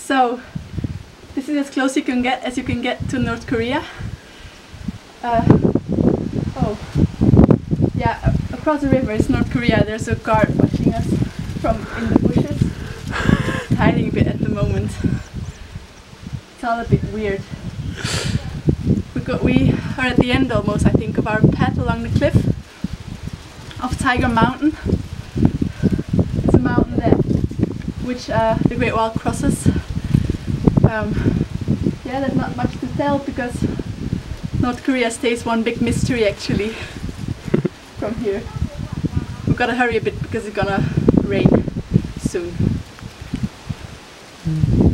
So this is as close you can get to North Korea. Oh, yeah, across the river is North Korea. There's a guard watching us from in the bushes. It's hiding a bit at the moment. It's all a bit weird. We are at the end almost, I think, of our path along the cliff of Tiger Mountain. It's a mountain which the Great Wall crosses. Yeah, there's not much to tell because North Korea stays one big mystery actually from here. We've got to hurry a bit because it's gonna rain soon.